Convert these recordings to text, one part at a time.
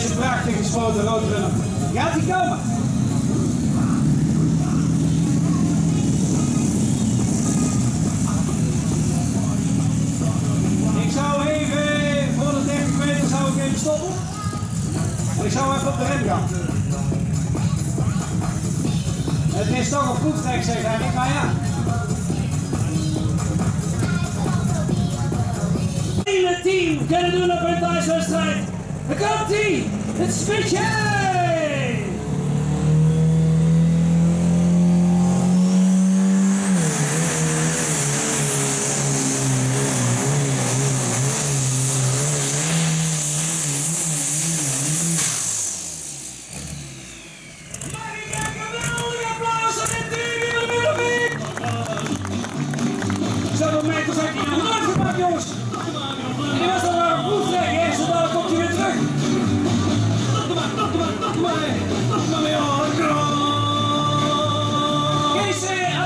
deze prachtig gespoten roodrunner. Gaat die komen? Ik zou even, voor de 30 meter zou ik even stoppen. En ik zou even op de rem gaan. Het is toch een proeftrek zeg eigenlijk, maar ja. Het team kunnen doen op een thuiswedstrijd. Daar komt hij, het spitje! Mag ik een geweldig applaus aan dit team, Willem! Zoveel meters heb je nog nooit gepakt, jongens! En die was dan maar een proeftrek, hè? Zo dadelijk komt hij weer terug. Nog maar mee, hoor. Kees,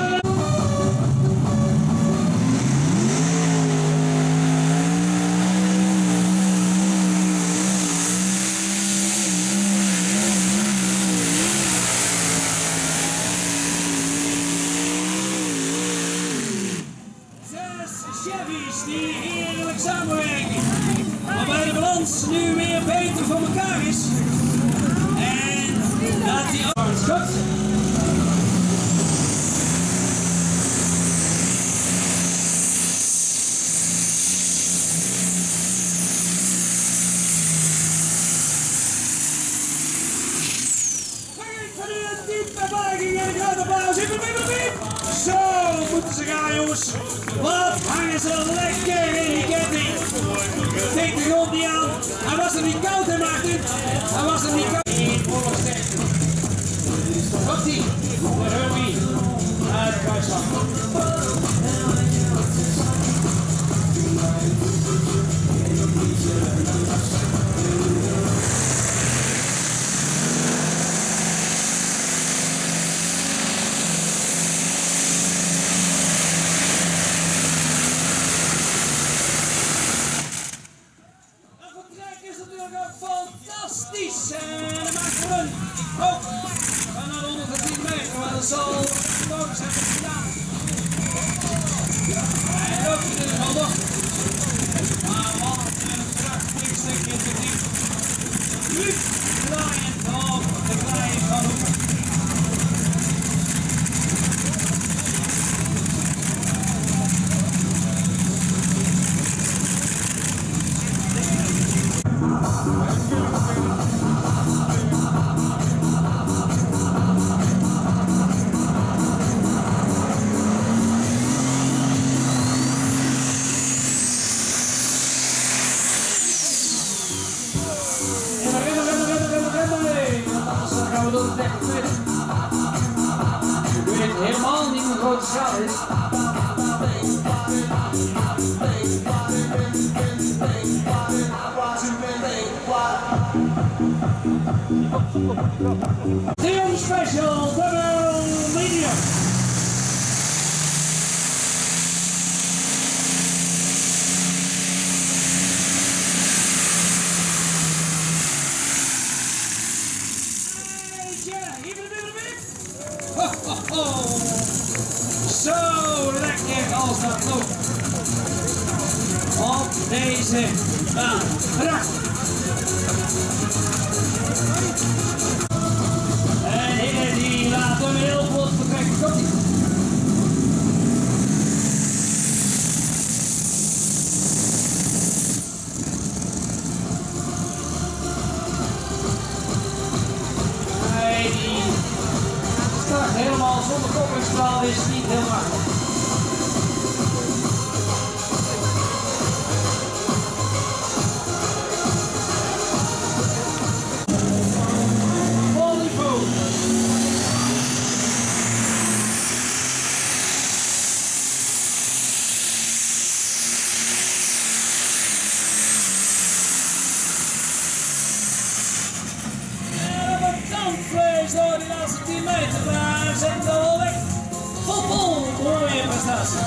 Chevy's die heerlijk samenwerken, waarbij de balans nu weer beter voor elkaar is en dat die schot. Vergeet van u een diepe buiging en een grote applaus. Zo moeten ze gaan, jongens. Wat hangen ze dan lekker in die ketting. Steek de grond niet aan. Hij was er niet koud, hè Martin? Hij was er niet koud. Komt-ie. De Herbie. Uit de kruisslag. Fantastisch! En dan maakt er een hoop van de 110 meter, maar dat zal logisch hebben gedaan. Hij loopt in ieder geval nog. Maar wat een prachtig stukje te diep. Nu draaiend op de klei van Hoek. Ik weet helemaal niet hoe groot de schade is. Theon Special Double Medium. Zo lekker als dat loopt. Op deze baan. Prachtig. En hier die laat hem heel vlot vertrekken. Komt ie. Helemaal zonder koppersstraal is niet heel makkelijk. Volleyball. Vlees door die laatste 10 meter, maar zet het al weg. Vol, mooie prestatie.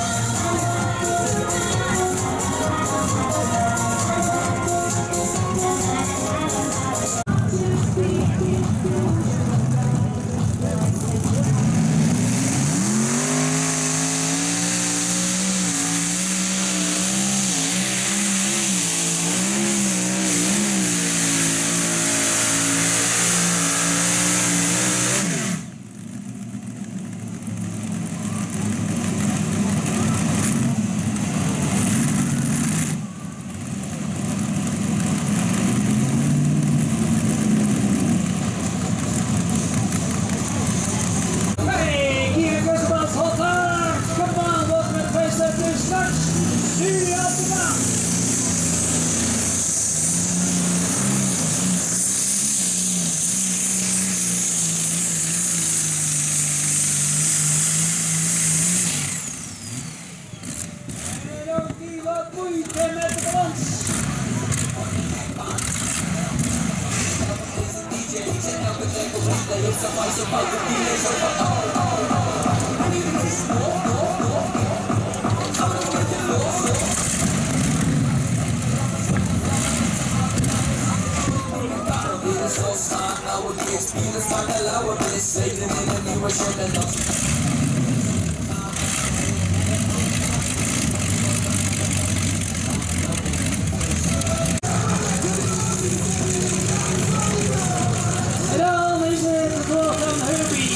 dan is het het woord aan Herbie.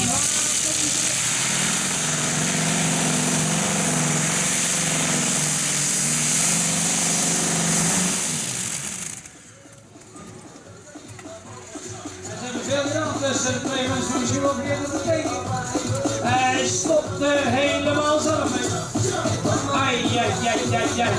Er zijn veel gedaan tussen de twee mensen, misschien wel vergeten te kijken. Hij stopt er helemaal zelf mee. Ai, ai, ai, ai, ai.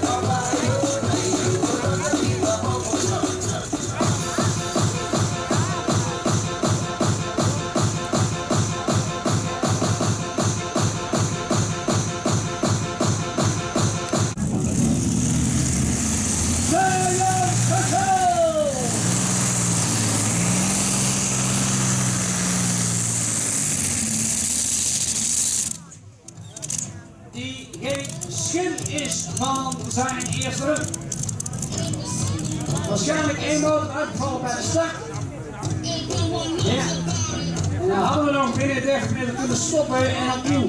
Die geen schim is van zijn eerste run. Waarschijnlijk één motor uitgevallen bij de start. Ja. En dan hadden we nog binnen 30 meter kunnen stoppen en opnieuw.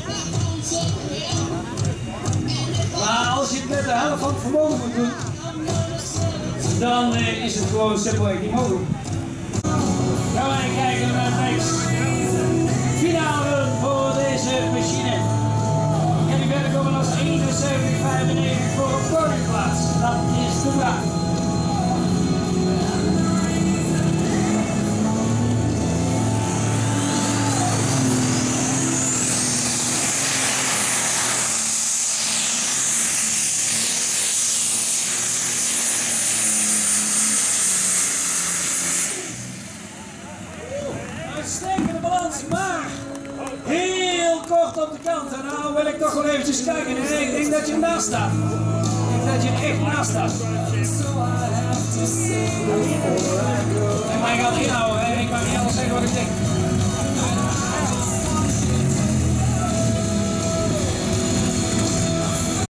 Maar als je het met de helft van het vermogen moet doen, dan is het gewoon simpelweg niet mogelijk. Gaan wij kijken naar het next. Finale voor deze machine. En die verder komen als 71,95 voor een podiumplaats. Dat is de vraag. Uitstekende balans, maar heel kort op de kant. En nou wil ik toch wel eventjes kijken. En ik denk dat je ernaast staat. Ik denk dat je er echt naast staat. En mij gaat inhouden, hè. Ik mag niet anders zeggen wat ik denk.